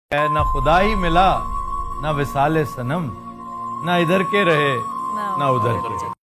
ना खुदा ही मिला ना विसाले सनम, ना इधर के रहे ना उधर के।